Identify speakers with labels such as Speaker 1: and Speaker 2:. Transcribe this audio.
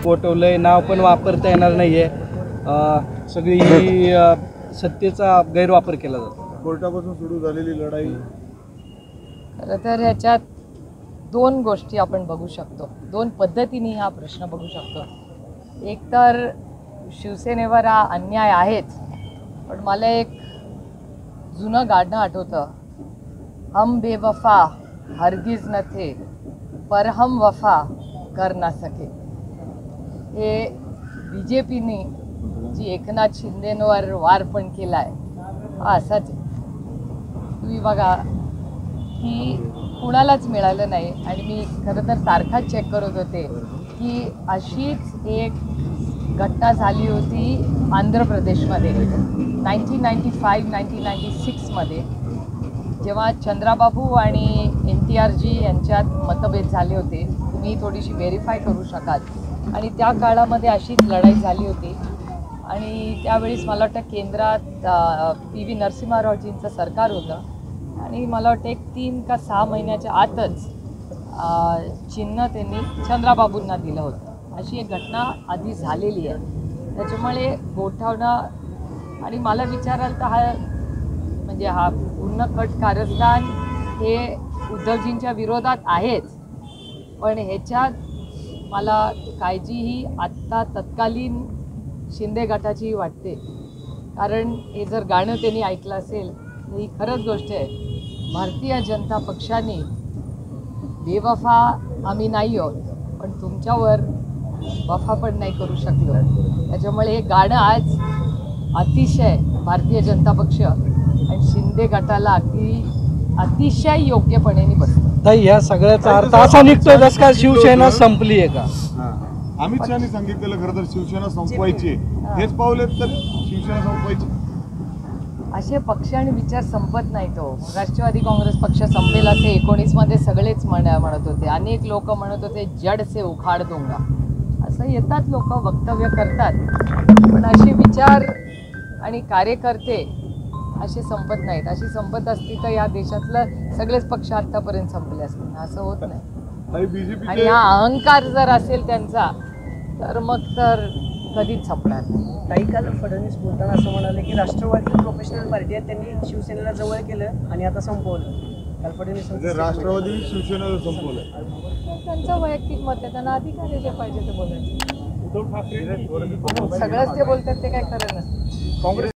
Speaker 1: पोटवलंय, नाव पण वापरता येणार नाहीये, सगळी ही सत्तेचा गैरवापर केला जातो।
Speaker 2: कोर्टापासून सुरू झालेली लढाई,
Speaker 3: खरं तर ह्याच्यात दोन गोष्टी आपण बघू शकतो, दोन पद्धतीने हा प्रश्न बघू शकतो। एक तर शिवसेनेवर हा अन्याय आहेच, पण मला एक जुनं गाणं आठवतं, हम बेवफा हरगिज न थे पर हम वफा कर ना सके। हे BJPने जी एकनाथ शिंदेंवर वार पण केला आहे हा असाच आहे। तुम्ही बघा की कुणालाच मिळालं नाही, आणि मी खरं तर तारखाच चेक करत होते की अशीच एक घटना झाली होती आंध्र प्रदेशमध्ये 1995-1996 मध्ये, जेव्हा चंद्राबाबू आणि NTR जी यांच्यात मतभेद झाले होते। तुम्ही थोडीशी व्हेरीफाय करू शकाल, आणि त्या काळामध्ये अशीच लढाई झाली होती। आणि त्यावेळेस मला वाटतं केंद्रात PV नरसिंहरावजींचं सरकार होतं, आणि मला वाटतं एक 3 का 6 महिन्याच्या आतच चिन्ह त्यांनी चंद्राबाबूंना दिलं होतं। अशी एक घटना आधी झालेली आहे। त्याच्यामुळे गोठवणं, आणि मला विचाराल तर हा म्हणजे हा पूर्ण कट कारस्थान हे उद्धवजींच्या विरोधात आहेच, पण ह्याच्यात मला काळजी ही आत्ता तत्कालीन शिंदे गटाची वाटते। कारण हे जर गाणं त्यांनी ऐकलं असेल तर ही खरंच गोष्ट आहे, भारतीय जनता पक्षाने बेवफा आम्ही नाही आहोत, पण तुमच्यावर वफा पण नाही करू शकलो। त्याच्यामुळे हे गाणं आज अतिशय भारतीय जनता पक्ष आणि शिंदे गटाला अतिशय योग्यपणे बसतं।
Speaker 1: ताई, ह्या सगळ्याचा अर्थ असा निघतो जसं का शिवसेना संपली आहे का?
Speaker 2: अमित शहानी सांगितलेलं खरं तर शिवसेना संपवायची, हेच पावलेत तर शिवसेना संपवायची।
Speaker 3: असे पक्ष आणि विचार संपत नाही। तो राष्ट्रवादी काँग्रेस पक्ष संपेल असे 19 मध्ये सगळेच म्हणत होते, अनेक लोक म्हणत होते जड से उखाड दूंगा, असं येतात लोक वक्तव्य करतात, पण असे विचार आणि कार्यकर्ते असे संपत नाहीत। अशी संपत असती तर या देशातलं सगळेच पक्ष आतापर्यंत संपले असते, असं होत नाही। आणि हा अहंकार जर असेल त्यांचा तर मग तर कधीच संपणार नाही।
Speaker 4: काही काल फडणवीस बोलताना असं म्हणाले की राष्ट्रवादी प्रोफेशनल पार्टी आहे, त्यांनी शिवसेनेला जवळ केलं आणि आता संपवलं। काल फडणवीस
Speaker 2: राष्ट्रवादी शिवसेनेला संपवलं,
Speaker 3: त्यांचं वैयक्तिक मत आहे, त्यांना अधिकार आहे जे पाहिजे ते बोलायचं। सगळंच ते बोलतात ते काय खरं नसतं।